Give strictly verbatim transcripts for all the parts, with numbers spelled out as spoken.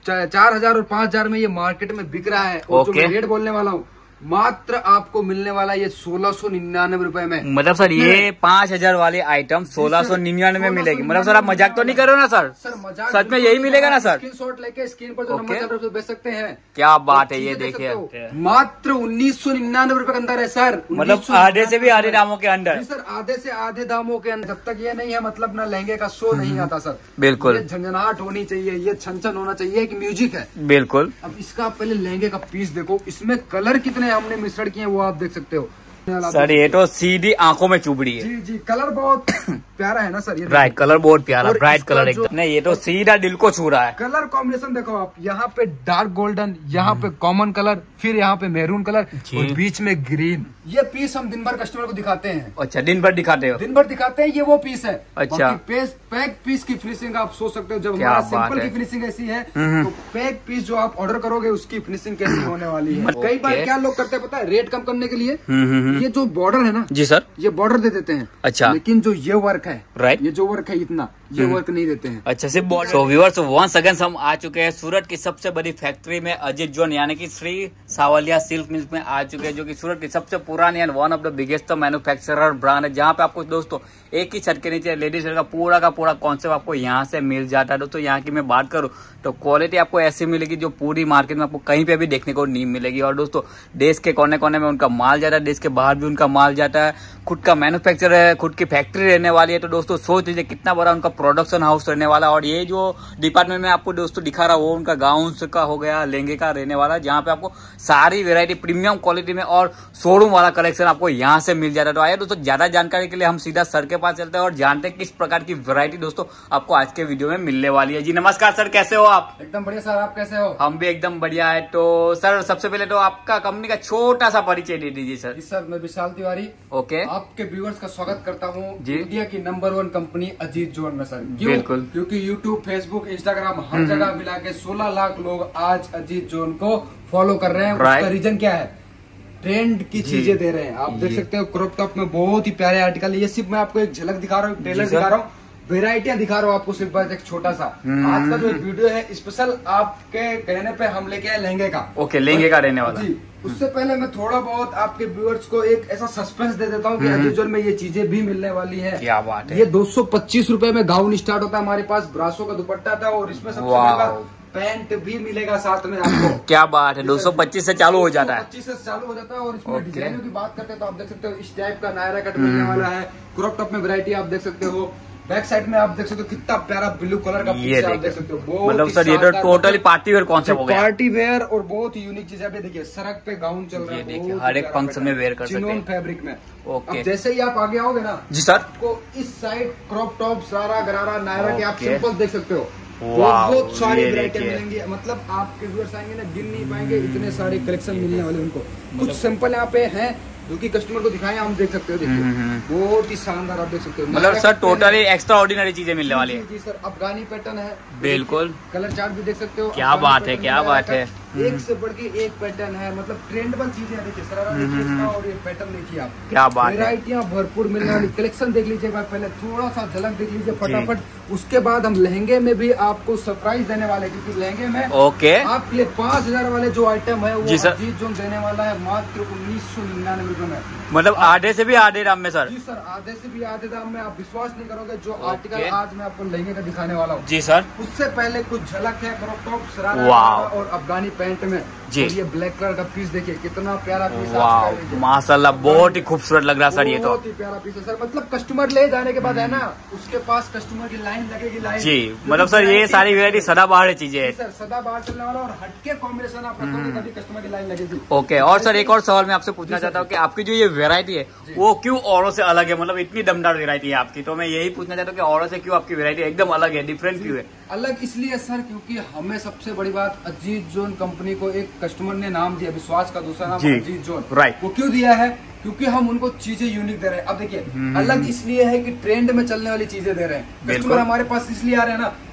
चार हजार और पाँच हजार में ये मार्केट में बिक रहा है। और जो मैं रेट बोलने वाला हूँ मात्र आपको मिलने वाला ये सोलह सौ निन्यानवे रुपए में। मतलब सर ये पाँच हजार वाली आइटम सोलह सौ निन्यानवे में मिलेगी। मतलब सर आप मजाक तो नहीं कर रहे हो ना सर? सर मजाक सच में यही मिलेगा ना सर? स्क्रीनशॉट लेके स्क्रीन पर जो नंबर चल रहा है बेच सकते हैं। क्या बात है, ये देखिए मात्र उन्नीस सौ निन्यानवे रुपए के अंदर है सर। मतलब आधे से भी आधे दामों के अंदर सर, आधे से आधे दामों के अंदर। जब तक ये नहीं है मतलब ना लहंगे का शो नहीं आता सर। बिल्कुल झंझनाहट होनी चाहिए, ये छन छन होना चाहिए कि म्यूजिक है। बिल्कुल। अब इसका पहले लहंगे का पीस देखो, इसमें कलर कितने हमने मिश्रण किए वो आप देख सकते हो सर। ये तो सीधी आंखों में चुभ रही है। जी जी, कलर बहुत प्यारा है ना सर। ये राइट, कलर बहुत प्यारा, ब्राइट कलर एकदम। नहीं, ये तो सीधा दिल को छू रहा है। कलर कॉम्बिनेशन देखो आप, यहाँ पे डार्क गोल्डन, यहाँ पे कॉमन कलर, फिर यहाँ पे मैरून कलर और बीच में ग्रीन। ये पीस हम दिन भर कस्टमर को दिखाते हैं। अच्छा, दिन भर दिखाते हो? दिन भर दिखाते हैं, ये वो पीस है। अच्छा, पैक पीस की फिनिशिंग आप सोच सकते हो। जब हमारा सिंपल की फिनिशिंग ऐसी है तो पैक पीस जो आप ऑर्डर करोगे उसकी फिनिशिंग कैसी होने वाली है। कई बार क्या लोग करते हैं पता है, रेट कम करने के लिए ये जो बॉर्डर है ना जी सर, ये बॉर्डर दे देते हैं। अच्छा, लेकिन जो ये वर्क है, राइट, ये जो वर्क है इतना ये वर्क नहीं देते हैं। अच्छा, सिर्फ border. So viewers, once again हम आ चुके हैं सूरत की सबसे बड़ी फैक्ट्री में, अजीत जोन यानी कि श्री सावलिया सिल्क मिल्स में आ चुके हैं, जो कि सूरत की सबसे पुरानी and one of the biggest manufacturer brand है, जहां पे आपको दोस्तों एक ही छत के नीचे लेडीज वेयर का पूरा का पूरा कॉन्सेप्ट आपको यहाँ से मिल जाता है। दोस्तों यहाँ की मैं बात करूँ तो क्वालिटी आपको ऐसी मिलेगी जो पूरी मार्केट में आपको कहीं पे भी देखने को नहीं मिलेगी। और दोस्तों देश के कोने कोने में उनका माल जाता है, देश के बाहर भी उनका माल जाता है, खुद का मैन्युफैक्चर है, खुद की फैक्ट्री रहने वाली है। तो दोस्तों सोच लीजिए कितना बड़ा उनका प्रोडक्शन हाउस रहने वाला। और ये जो डिपार्टमेंट में आपको दोस्तों दिखा रहा वो उनका गाउन्स का हो गया, लहंगे का रहने वाला, जहाँ पे आपको सारी वेरायटी प्रीमियम क्वालिटी में और शोरूम वाला कलेक्शन आपको यहाँ से मिल जाता है। तो आइए दोस्तों ज्यादा जानकारी के लिए हम सीधा सर के पास चलते हैं और जानते हैं किस प्रकार की वैरायटी दोस्तों आपको आज के वीडियो में मिलने वाली है। जी नमस्कार सर, कैसे हो आप? एकदम बढ़िया सर, आप कैसे हो? हम भी एकदम बढ़िया है। तो सर सबसे पहले तो आपका कंपनी का छोटा सा परिचय दे दीजिए सर। जी सर, मैं विशाल तिवारी ओके आपके व्यूअर्स का स्वागत करता हूँ जी इंडिया की number one company Ajeet zone में सर। बिल्कुल, क्योंकि यूट्यूब, फेसबुक, इंस्टाग्राम हर जगह मिला के सोलह लाख लोग आज अजीत जोन को फॉलो कर रहे हैं। उसका रीजन क्या है? ट्रेंड की चीजें दे रहे हैं। आप देख सकते हो क्रॉप टॉप में बहुत ही प्यारे आर्टिकल। ये सिर्फ मैं आपको एक झलक दिखा रहा हूँ, ट्रेलर दिखा रहा हूँ, वेराइटियां दिखा रहा हूँ आपको, सिर्फ एक छोटा सा। आज का जो वीडियो है स्पेशल आपके कहने पे हम लेके आए लहंगे का। ओके, लहंगे का रहने वाला। जी, उससे पहले मैं थोड़ा बहुत आपके व्यूअर्स को एक ऐसा सस्पेंस दे देता हूँ कि अजीत जोन में ये चीजें भी मिलने वाली है। क्या बात है। ये दो सौ पच्चीस रूपये में गाउन स्टार्ट होता है हमारे पास, ब्रासो का दुपट्टा था और इसमें सबसे बड़ा पैंट भी मिलेगा साथ में आपको। क्या बात है, दो सौ पच्चीस से चालू हो जाता है। पच्चीस से चालू हो जाता है। और इसमें डिजाइनों की बात करते हैं तो आप देख सकते हो इस टाइप का नायरा कट मिलने वाला है। क्रॉप टॉप में वैरायटी आप देख सकते हो। बैक साइड में आप देख सकते हो कितना प्यारा ब्लू कलर का पीस आप देख सकते हो। मतलब सर ये तो टोटली पार्टी वेयर कॉन्सेप्ट हो गया। पार्टी वेयर और बहुत ही यूनिक चीज है। देखिए सड़क पे गाउन चल रहा है, देखिए हर एक फंक्शन में वेयर कर सकते हैं फैब्रिक में। ओके, जैसे ही आप आगे आओगे ना जी सर, को इस साइड क्रॉप टॉप, सारा गरारा, नायरा के आप सिंपल देख सकते हो। वाह, बहुत सारी वैरायटी मिलेंगी। मतलब आपके व्यूअर्स आएंगे ना गिन नहीं पाएंगे, इतने सारे कलेक्शन मिलने वाले उनको। कुछ सिंपल यहाँ पे हैं जो कि कस्टमर को दिखाएं, हम देख सकते हो। देखिए बहुत ही शानदार आप देख सकते हो। मतलब सर टोटली एक्स्ट्रा ऑर्डिनरी चीजें मिलने वाली है। जी सर, अफगानी पैटर्न है। बिल्कुल, कलर चार्ट भी देख सकते हो। क्या बात है, क्या बात है। एक से बढ़ के एक पैटर्न है। मतलब ट्रेंडेबल चीजें देखिए, सरारा देखिए इसका और ये पैटर्न देखिए आप। क्या बात है, वैरायटियां भरपूर मिलने वाली। कलेक्शन देख लीजिए, पहले थोड़ा सा झलक देख लीजिए फटाफट। उसके बाद हम लहंगे में भी आपको सरप्राइज देने वाले, क्योंकि लहंगे में ओके आपके लिए पाँच हजार वाले जो आइटम है वो अजीत जोन देने वाला है मात्र उन्नीस सौ निन्यानवे रूपये में। मतलब आधे से भी आधे दाम में सर। जी सर, आधे से भी आधे दाम में। आप विश्वास नहीं करोगे जो आर्टिकल आज मैं आपको लहंगे का दिखाने वाला हूँ। जी सर, उससे पहले कुछ झलक है क्रॉप टॉप, शरारा और अफगानी पैंट में। जी, और ये ब्लैक कलर का पीस देखिए कितना प्यारा पीस। वाह माशाल्लाह, बहुत ही खूबसूरत लग रहा है सर। ये तो बहुत ही प्यारा पीस है सर। मतलब कस्टमर ले जाने के बाद है ना, उसके पास कस्टमर की लाइन लगेगी, लाइन। जी, मतलब सर ये सारी वैरायटी सदाबहार चीजें है सर, सदाबहार चलने वाला और हटके कॉम्बिनेशन आप रखोगे तभी कस्टमर की लाइन लगेगी। ओके, और सर एक और सवाल मैं आपसे पूछना चाहता हूँ कि आपकी जो ये वैरायटी है वो क्यों औरों से अलग है? मतलब इतनी दमदार वैरायटी है आपकी, तो मैं यही पूछना चाहता हूँ कि औरों से क्यों आपकी वैरायटी एकदम अलग है, डिफरेंट क्यों है? अलग इसलिए सर क्योंकि हमें सबसे बड़ी बात, अजीत जोन कंपनी को एक कस्टमर ने नाम दिया, विश्वास का दूसरा नाम अजीत जोन। राइट, वो क्यों दिया है? क्योंकि हम उनको चीजें यूनिक दे रहे हैं। अब देखिए अलग इसलिए है कि ट्रेंड में चलने वाली चीजें दे रहे हैं। कस्टमर हमारे पास इसलिए आ रहे हैं ना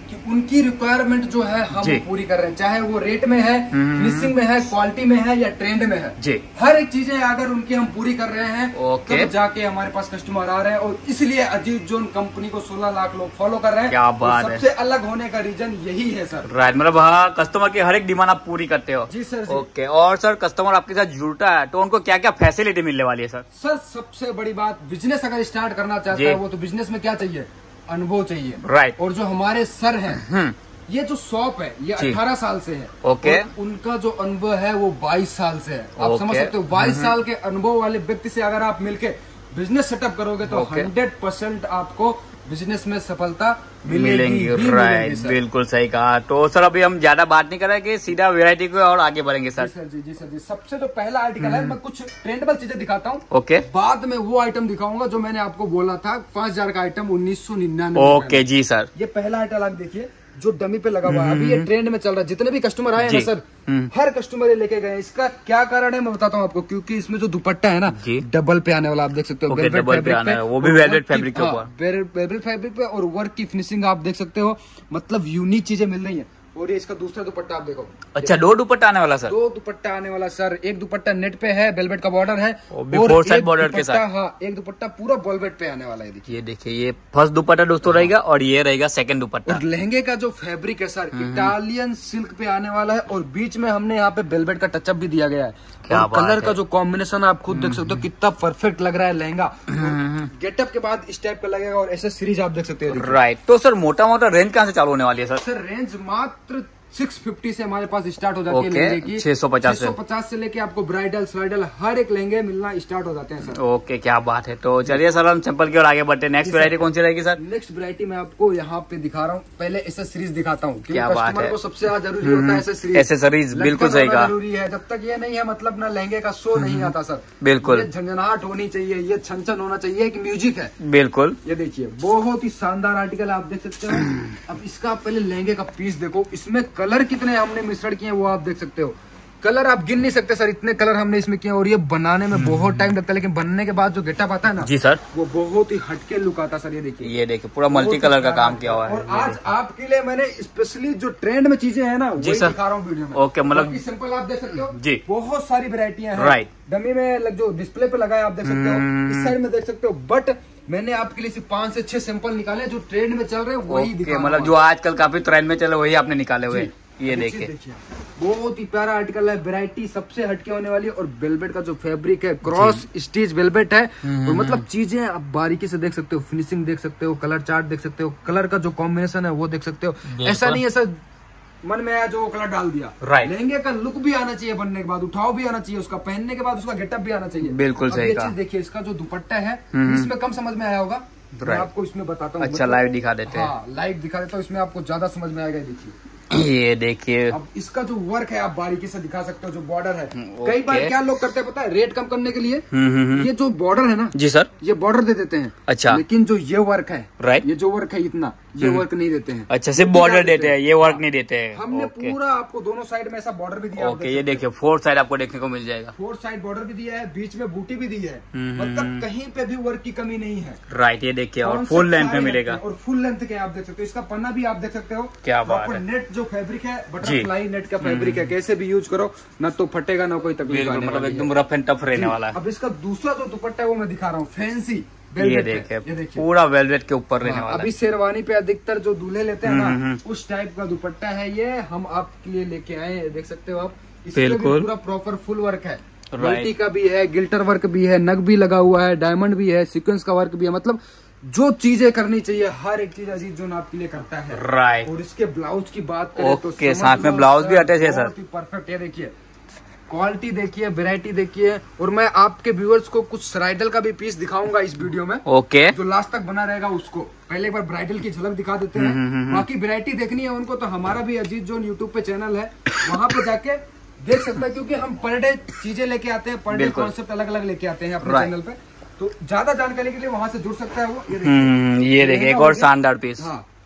कि उनकी रिक्वायरमेंट जो है हम पूरी कर रहे हैं, चाहे वो रेट में है, फिनिशिंग में है, क्वालिटी में है या ट्रेंड में है जी। हर एक चीजें अगर उनकी हम पूरी कर रहे हैं ओके। तब जाके हमारे पास कस्टमर आ रहे हैं और इसलिए अजीत जोन कंपनी को सोलह लाख लोग फॉलो कर रहे हैं। क्या बात है। सबसे अलग होने का रीजन यही है सर। राइट, मतलब हाँ कस्टमर की हर एक डिमांड आप पूरी करते हो जी सर। ओके। और सर कस्टमर आपके साथ जुड़ता है तो उनको क्या क्या फैसिलिटी मिलने वाली है सर? सर सबसे बड़ी बात, बिजनेस अगर स्टार्ट करना चाहता है वो तो बिजनेस में क्या चाहिए, अनुभव चाहिए राइट। और जो हमारे सर हैं ये जो शॉप है ये अठारह साल से है ओके। उनका जो अनुभव है वो बाईस साल से है। आप समझ सकते हो बाईस साल के अनुभव वाले व्यक्ति से अगर आप मिलके बिजनेस सेटअप करोगे तो हंड्रेड परसेंट आपको बिजनेस में सफलता मिलेगी। राइट, बिल्कुल सही कहा। तो सर अभी हम ज्यादा बात नहीं करेंगे, सीधा वैरायटी को और आगे बढ़ेंगे सर। जी सर जी जी सर जी। सबसे जो पहला आर्टिकल है मैं कुछ ट्रेंडेबल चीजें दिखाता हूँ ओके। बाद में वो आइटम दिखाऊंगा जो मैंने आपको बोला था पांच हजार का आइटम उन्नीस सौ निन्यानवे। ओके जी सर। ये पहला आइटम आप देखिए जो डमी पे लगा हुआ है, अभी ये ट्रेंड में चल रहा है। जितने भी कस्टमर आए हैं ना सर, हर कस्टमर ये लेके गए। इसका क्या कारण है मैं बताता हूँ आपको, क्योंकि इसमें जो दुपट्टा है ना डबल पे आने वाला, आप देख सकते हो वेलवेट फैब्रिक पे, वो भी वेलवेट फैब्रिक के ऊपर, वेलवेट फैब्रिक पे और वर्क की फिनिशिंग आप देख सकते हो। मतलब यूनिक चीजें मिल रही है। और ये इसका दूसरा दुपट्टा आप देखो। अच्छा, दो दुपट्टा आने वाला सर? दो दुपट्टा आने वाला सर। एक दुपट्टा नेट पे है, वेलवेट का बॉर्डर है और फोर साइड बॉर्डर के साथ। हाँ, एक दुपट्टा पूरा वेलवेट पे आने वाला है। ये देखिए, ये फर्स्ट दुपट्टा दोस्तों रहेगा और ये रहेगा सेकंड दुपट्टा। और लहंगे का जो फैब्रिक है सर इटालियन सिल्क पे आने वाला है और बीच में हमने यहाँ पे वेलवेट का टचअप भी दिया गया है। और कलर का जो कॉम्बिनेशन आप खुद देख सकते हो कितना परफेक्ट लग रहा है लहंगा। गेटअप के बाद इस टाइप का लगेगा और ऐसे सीरीज आप देख सकते हैं। राइट। तो सर मोटा मोटा रेंज कहाँ से चालू होने वाली है सर? सर रेंज मात्र छह सौ पचास से हमारे पास स्टार्ट हो जाती है लहंगे की। छह सौ पचास छह सौ पचास से लेके आपको ब्राइडल स्लाइडल हर एक लहंगे मिलना स्टार्ट हो जाते हैं सर। ओके, क्या बात है। तो चलिए सर हम चप्पल की ओर आगे बढ़ते हैं। नेक्स्ट वैरायटी कौन सी रहेगी सर? नेक्स्ट वैरायटी मैं आपको यहाँ पे दिखा रहा हूँ। पहले एसेसरीज दिखाता हूँ, क्या बात है। को सबसे ज्यादा जरूरी होता है एसेसरीज। एसेसरीज बिल्कुल सही कहा, जरूरी है। जब तक ये नहीं है मतलब ना लहंगे का शो नहीं आता सर। बिल्कुल, ये झंझनाहट होनी चाहिए, ये छन छन होना चाहिए, एक म्यूजिक है। बिल्कुल। ये देखिए बहुत ही शानदार आर्टिकल आप देख सकते हो। अब इसका पहले लहंगे का पीस देखो, इसमें कलर कितने हमने मिश्रण किए वो आप देख सकते हो। कलर आप गिन नहीं सकते सर, इतने कलर हमने इसमें किए। और ये बनाने में बहुत टाइम लगता है, लेकिन बनने के बाद जो गेटअप आता है ना जी सर, वो बहुत ही हटके लुक आता है सर। ये देखिए, ये देखिए पूरा मल्टी कलर का काम किया हुआ है। और आज आपके लिए मैंने स्पेशली जो ट्रेंड में चीजें हैं ना वही दिखा रहा हूँ वीडियो में। ओके, मतलब सिंपल आप देख सकते हो जी, बहुत सारी वेरायटियां हैं। राइट। डमी में जो डिस्प्ले पे लगा है आप देख सकते हो, इस साइड में देख सकते हो। बट मैंने आपके लिए सिर्फ पांच से छह सैंपल निकाले जो ट्रेंड में चल रहे हैं वही दिखा, मतलब जो आजकल काफी ट्रेंड में चल रहे वही आपने निकाले हुए। ये देखिए, बहुत ही प्यारा आर्टिकल है। वैरायटी सबसे हटके होने वाली है। और वेलवेट का जो फैब्रिक है क्रॉस स्टिच वेलवेट है। और मतलब चीजें आप बारीकी से देख सकते हो, फिनिशिंग देख सकते हो, कलर चार्ट देख सकते हो, कलर का जो कॉम्बिनेशन है वो देख सकते हो। ऐसा नहीं है सर मन में आया जो वो कलर डाल दिया। राइट। लहंगे का लुक भी आना चाहिए, बनने के बाद उठाव भी आना चाहिए, उसका पहनने के बाद उसका गेटअप भी आना चाहिए। बिल्कुल सही कहा। देखिए इसका जो दुपट्टा है इसमें कम समझ में आया होगा, मैं आपको इसमें बताता हूँ। अच्छा, लाइव दिखा देते हैं। हाँ, लाइव दिखा देता हूँ, इसमें आपको ज्यादा समझ में आएगा। देखिए ये देखिए, अब इसका जो वर्क है आप बारीकी से दिखा सकते हो। जो बॉर्डर है, कई बार क्या लोग करते हैं पता है, रेट कम करने के लिए ये जो बॉर्डर है ना जी सर, ये बॉर्डर दे देते हैं। अच्छा, लेकिन जो ये वर्क है, राइट, ये जो वर्क है इतना ये वर्क नहीं देते हैं। अच्छा, सिर्फ बॉर्डर देते हैं, ये वर्क नहीं देते हैं। हमने पूरा आपको दोनों साइड में ऐसा बॉर्डर भी दिया। ओके, ये देखिए फोर्थ साइड आपको देखने को मिल जाएगा। फोर्थ साइड बॉर्डर भी दिया है, बीच में बूटी भी दी है। मतलब कहीं पे भी वर्क की कमी नहीं है। राइट, ये देखिए, और फुल लेंथ में मिलेगा। और फुल लेंथ के आप देख सकते हो। इसका पन्ना भी आप देख सकते हो। क्या बात है। नेट जो फैब्रिक है बटरफ्लाई नेट का फैब्रिक है, कैसे भी यूज करो ना तो फटेगा ना कोई तकलीफ, मतलब एकदम रफ एंड टफ रहने वाला है। अब इसका दूसरा जो दुपट्टा है वो मैं दिखा रहा हूँ, फैंसी। ये देखिए, पूरा वेलवेट के ऊपर रहने वाला है। अभी शेरवानी पे अधिकतर जो दूल्हे लेते हैं ना उस टाइप का दुपट्टा है ये, हम आपके लिए लेके आए हैं। देख सकते हो आप, इसमें पूरा प्रॉपर फुल वर्क है। मल्टी का भी है, गिल्टर वर्क भी है, नग भी लगा हुआ है, डायमंड भी है, सीक्वेंस का वर्क भी है। मतलब जो चीजें करनी चाहिए हर एक चीज अजीत जोन आपके लिए करता है। राइट। और इसके ब्लाउज की बात करें तो ओके, साथ में ब्लाउज भी अटैच है सर। परफेक्ट। ये देखिए क्वालिटी देखिए, वैरायटी देखिए। और मैं आपके व्यूअर्स को कुछ ब्राइडल का भी पीस दिखाऊंगा इस वीडियो में। ओके, जो लास्ट तक बना रहेगा उसको पहले एक बार ब्राइडल की झलक दिखा देते हैं। बाकी वैरायटी देखनी है उनको तो हमारा भी अजीत जोन यूट्यूब पे चैनल है, वहां पे जाके देख सकते हैं। क्योंकि हम पर डे चीजें लेके आते हैं, पर डे कॉन्सेप्ट अलग अलग लेके आते हैं अपने चैनल पे। तो ज्यादा जानकारी के लिए वहां से जुड़ सकता है वो। ये देखिए, ये देखिए एक और शानदार पीस। हाँ,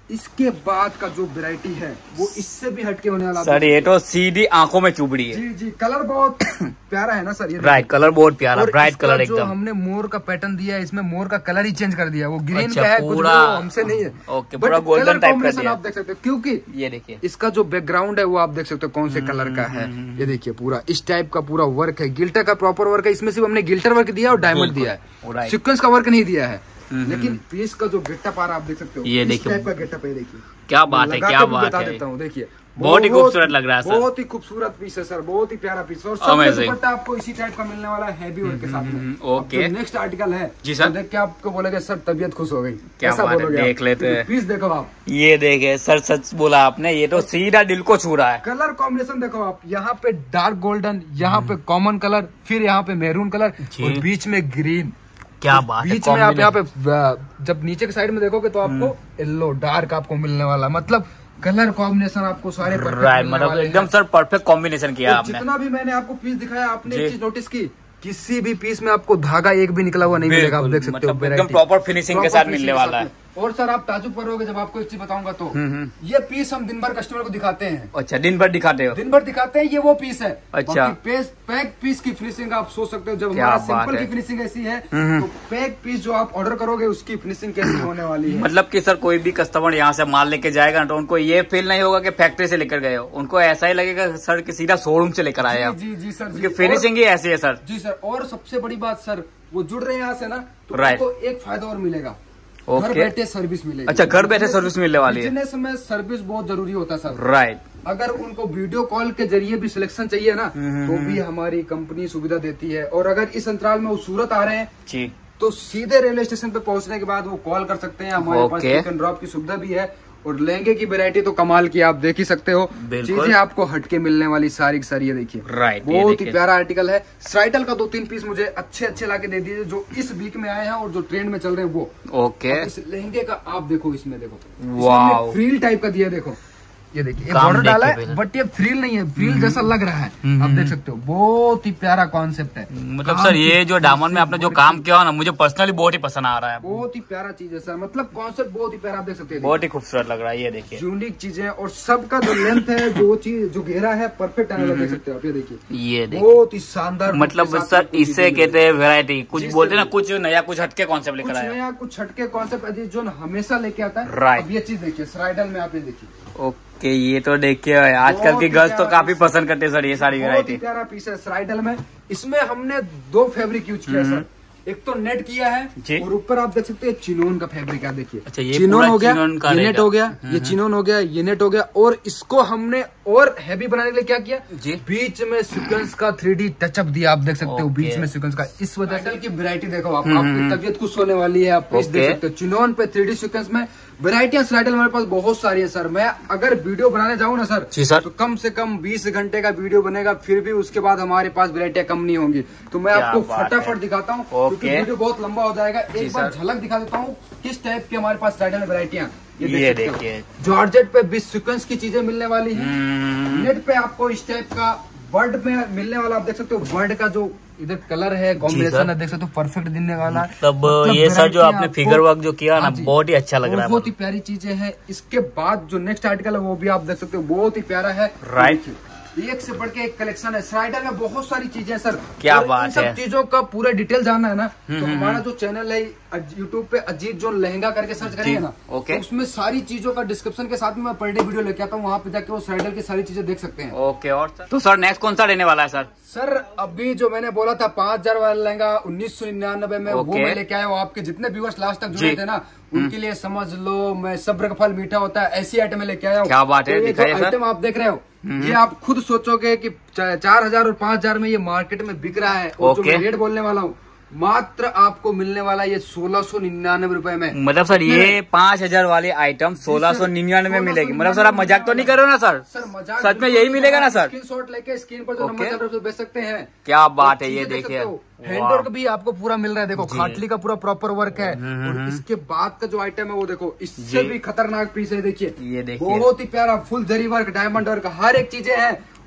इसके बाद का जो वैरायटी है वो इससे भी हटके होने वाला सर। ये तो सीधी आंखों में चुभ रही है। जी जी, कलर बहुत प्यारा है ना सर। ये राइट, कलर बहुत प्यारा, ब्राइट कलर एकदम। हमने मोर का पैटर्न दिया है, इसमें मोर का कलर ही चेंज कर दिया, वो ग्रीन अच्छा, का है, पूरा हमसे नहीं है। ओके, पूरा गोल्डन टाइप का दिया। आप देख सकते हो, क्योंकि ये देखिए इसका जो बैकग्राउंड है वो आप देख सकते हो कौन से कलर का है। ये देखिए पूरा इस टाइप का पूरा वर्क है, गिल्टर का प्रॉपर वर्क है। इसमें सिर्फ हमने गिल्टर वर्क दिया और डायमंड दिया है, सीक्वेंस का वर्क नहीं दिया है। लेकिन पीस का जो गेटअप आ रहा है आप देख सकते हो, ये देखिए टाइप का गेटअप है। देखिए क्या बात है, क्या बात बता है। देता हूँ, देखिए बहुत ही खूबसूरत लग रहा है सर। बहुत ही खूबसूरत पीस है सर, बहुत ही प्यारा पीस। और सबसे दुपट्टा आपको इसी टाइप का मिलने वाला है, हैवी वर्क के साथ में। ओके, नेक्स्ट आर्टिकल है जी सर। देख के आपको बोलेगे सर तबीयत खुश हो गई, क्या बात है, देख लेते हैं। पीस देखो आप, ये देखे सर, सच बोला आपने, ये तो सीधा दिल को छू रहा है। कलर कॉम्बिनेशन देखो आप, यहाँ पे डार्क गोल्डन, यहाँ पे कॉमन कलर, फिर यहाँ पे मैरून कलर और बीच में ग्रीन। क्या बात है, बीच में आप यहाँ पे जब नीचे के साइड में देखोगे तो आपको येलो डार्क आपको मिलने वाला, मतलब कलर कॉम्बिनेशन आपको सारे राइट, मतलब एकदम सर परफेक्ट कॉम्बिनेशन किया आपने। जितना भी मैंने आपको पीस दिखाया, आपने एक चीज नोटिस की, किसी भी पीस में आपको धागा एक भी निकला हुआ नहीं मिलेगा। आप देख सकते हो एकदम प्रॉपर फिनिशिंग के साथ मिलने वाला है। और सर आप ताजुब करोगे जब आपको एक चीज बताऊंगा तो, ये पीस हम दिन भर कस्टमर को दिखाते हैं। अच्छा, दिन भर दिखाते हो? दिन भर दिखाते हैं, ये वो पीस है। अच्छा, पैक पीस की फिनिशिंग आप सोच सकते हो, जब हमारा सिंपल की फिनिशिंग ऐसी है तो पैक पीस जो आप ऑर्डर करोगे उसकी फिनिशिंग कैसी होने वाली है। मतलब कि सर कोई भी कस्टमर यहाँ से माल लेके जाएगा तो उनको ये फील नहीं होगा कि फैक्ट्री से लेकर गए हो, उनको ऐसा ही लगेगा सर कि सीधा शोरूम से लेकर आए। जी जी सर, जी, फिनिशिंग ही ऐसी है सर। जी सर, और सबसे बड़ी बात सर, वो जुड़ रहे हैं यहाँ से ना तो उनको एक फायदा और मिलेगा, घर बैठे सर्विस मिलेगी। अच्छा, घर बैठे सर्विस मिलने वाली है। बिजनेस में सर्विस बहुत जरूरी होता है सर। राइट, अगर उनको वीडियो कॉल के जरिए भी सिलेक्शन चाहिए ना तो भी हमारी कंपनी सुविधा देती है। और अगर इस अंतराल में वो सूरत आ रहे हैं जी तो सीधे रेलवे स्टेशन पे पहुंचने के बाद वो कॉल कर सकते हैं। हमारे पास पिक एंड ड्रॉप की सुविधा भी है। और लहंगे की वैरायटी तो कमाल की, आप देख ही सकते हो, चीजें आपको हटके मिलने वाली सारी की सारी। ये देखिए, राइट, बहुत ही प्यारा आर्टिकल है। स्ट्राइटल का दो तीन पीस मुझे अच्छे अच्छे लाके दे दीजिए जो इस वीक में आए हैं और जो ट्रेंड में चल रहे हैं वो। ओके, इस लहंगे का आप देखो, इसमें देखो, वाव, फ्रील टाइप का दिया, देखो ये देखिए बॉर्डर डाला है बट ये फ्रील नहीं है, फ्रील जैसा लग रहा है। आप देख सकते हो, बहुत ही प्यारा कॉन्सेप्ट है। मतलब सर ये जो दामन में आपने जो काम किया ना, मुझे पर्सनली बहुत ही पसंद आ रहा है। बहुत ही प्यारा चीज है सर, मतलब कॉन्सेप्ट बहुत ही प्यारा, आप देख सकते हैं, बहुत ही खूबसूरत लग रहा है। ये देखिए यूनिक चीजें और सबका जो लेंथ है, जो चीज जो घेरा है, परफेक्ट आने वाला, देख सकते हो आप। ये देखिए, ये बहुत ही शानदार, मतलब सर इसे कहते हैं वैरायटी। कुछ बोलते हैं ना, कुछ नया, कुछ हटके कॉन्सेप्ट लेकर आया, नया कुछ हटके कॉन्सेप्ट अजीत जो हमेशा लेके आता है। राइट, ये चीज देखिए स्ट्राइडल में, आप ये देखिए। ओके, ये तो देखिए आजकल की गर्ल्स तो काफी पसंद करते हैं सर ये सारी वैरायटी। प्यारा पीस है स्ट्राइडल में। इसमें हमने दो फैब्रिक यूज किया सर, एक तो नेट किया है और ऊपर आप देख सकते हैं चिनोन का फैब्रिक है। देखिए, अच्छा, ये चिनोन हो गया, ये नेट हो गया, ये हम्म। चिनोन हो गया, ये नेट हो गया। और इसको हमने और हैवी बनाने के लिए क्या किया जी, बीच में सीक्वेंस का थ्री डी टचअप दिया। आप देख सकते हो बीच में सीक्वेंस का। इस वजह से की वैरायटी देखो आप, आपकी तबियत खुश होने वाली है। आप पीस देख सकते हो, चिनोन पे थ्री डी सीक्वेंस में वैरायटियां स्लाइडल हमारे पास बहुत सारी है सर। मैं अगर वीडियो बनाने जाऊँ ना सर, जी सर, तो कम से कम बीस घंटे का वीडियो बनेगा, फिर भी उसके बाद हमारे पास वैरायटियां कम नहीं होंगी। तो मैं आपको फटाफट दिखाता हूँ क्योंकि वीडियो बहुत लंबा हो जाएगा। एक बार झलक दिखा देता हूँ किस टाइप की हमारे पास स्लाइडल में वैरायटियां। ये देखिए, जॉर्जेट पे बीस सीक्वेंस की चीजें मिलने वाली है। नेट पे आपको इस टाइप का वर्ड में मिलने वाला, आप देख सकते हो वर्ड का जो इधर कलर है, कॉम्बिनेशन है, देख सकते हो परफेक्ट दिखने वाला। तब ये सर जो आपने फिगर वर्क जो किया ना, बहुत ही अच्छा लग रहा है, बहुत ही प्यारी चीजें हैं। इसके बाद जो नेक्स्ट आर्टिकल है वो भी आप देख सकते हो, बहुत ही प्यारा है। राइट, एक से बढ़ के एक कलेक्शन है। स्लाइडर में बहुत सारी चीजें हैं सर। क्या बात है, सब चीजों का पूरा डिटेल जानना है ना तो हमारा जो चैनल है यूट्यूब पे अजीत जो लहंगा करके सर्च करेंगे ना, ओके, तो उसमें सारी चीजों का डिस्क्रिप्शन के साथ में मैं पर डे वीडियो लेके आता हूँ, वहाँ पे जाके वो स्लाइडर की सारी चीजें देख सकते हैं। ओके, और सर तो सर नेक्स्ट कौन सा रहने वाला है सर? सर अभी जो मैंने बोला था पांच हजार वाला लहंगा उन्नीस सौ निन्यानबे में, वो मैं लेके आया हूँ। आपके जितने व्यूअर्स लास्ट तक जुड़े थे ना, उनके लिए समझ लो मैं सब्र का फल मीठा होता है, ऐसी आइटम लेके आया हूँ। क्या बात है, तो आइटम आप देख रहे हो, ये आप खुद सोचोगे कि चार हजार और पांच हजार में ये मार्केट में बिक रहा है, और जो मैं रेट बोलने वाला हूँ मात्र आपको मिलने वाला ये सोलह सौ निन्यानवे रुपए में। मतलब सर ये पाँच हजार वाली आइटम सोलह सौ निन्यानवे में मिलेगी। मतलब सर आप मजाक तो नहीं कर रहे हो ना सर? सर मजाक, सच में यही मिलेगा ना सर? स्क्रीनशॉट लेके स्क्रीन पर जो नंबर चल रहा है बेच सकते हैं। क्या बात है, ये देखिए हैंडवर्क भी आपको पूरा मिल रहा है। देखो खाटली का पूरा प्रॉपर वर्क है। और इसके बाद का जो आइटम है वो देखो, इससे भी खतरनाक पीस है। देखिए, ये देखिए बहुत ही प्यारा full zari work, diamond work, हर एक चीजें है।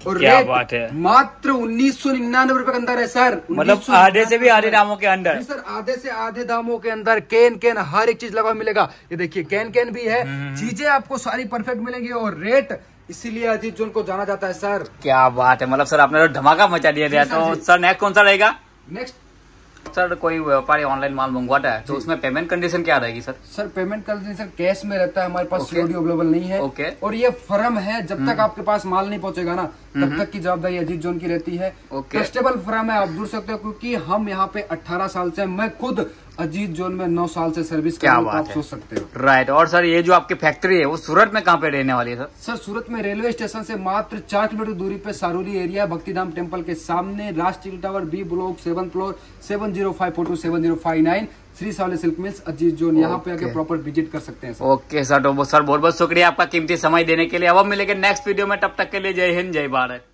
और क्या रेट बात है, मात्र उन्नीस सौ निन्यानवे रुपए के अंदर है सर। मतलब आधे से भी आधे दामों के अंदर सर, आधे से आधे दामों के अंदर कैन कैन हर एक चीज लगा मिलेगा। ये देखिए कैन कैन भी है, चीजें आपको सारी परफेक्ट मिलेंगी और रेट इसीलिए अजीत जोन को जाना जाता है सर। क्या बात है, मतलब सर आपने तो धमाका मचा दिया दिया। तो सर नेक्स्ट कौन सा रहेगा? नेक्स्ट सर कोई व्यापारी ऑनलाइन माल मंगवाता है तो उसमें पेमेंट कंडीशन क्या रहेगी sir? Sir payment condition cash में रहता है, हमारे पास Okay. सीओडी अवेलेबल नहीं है। Okay. और ये फर्म है, जब तक आपके पास माल नहीं पहुंचेगा ना तब तक की जवाबदारी अजीत जोन की रहती है। Okay. ट्रस्टेबल फर्म है, आप जुड़ सकते हो, क्योंकि हम यहाँ पे अठारह साल से, मैं खुद अजीत जोन में नौ साल से सर्विस कर रहा हूं, आप सोच सकते हो। राइट। और सर ये जो आपकी फैक्ट्री है वो सूरत में कहाँ पे रहने वाली है सर? सर सूरत में रेलवे स्टेशन से मात्र चार किलोमीटर दूरी पे सारूली एरिया, भक्तिधाम टेम्पल के सामने, Rashtriya tower, B block, seven floor, seven zero five four two seven zero five nine, Shri Savaliya silk mills Ajeet zone. यहाँ पे आके प्रॉपर विजिट कर सकते हैं सर। ओके सर, तो सर बहुत बहुत शुक्रिया आपका कीमती समय देने के लिए। अब हम मिलेंगे नेक्स्ट वीडियो में, तब तक के लिए जय हिंद जय भारत।